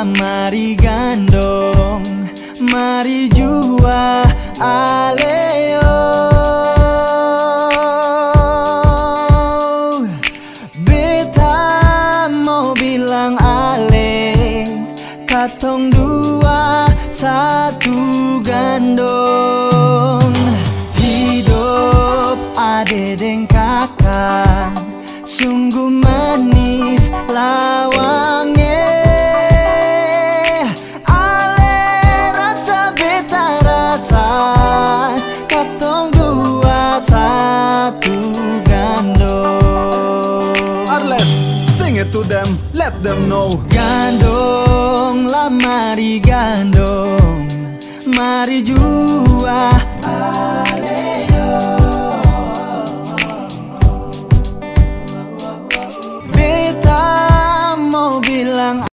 lah mari gandong, mari jua aleo. Beta mau bilang ale, katong dua satu gandong. Hidup ade deng kakak sungguh manis lawangnya. Ale rasa beta rasa, katong dua satu gandong. Arles, sing it to them, let them know. Gandong lah mari gandong, mari jua aleo. Beta mau bilang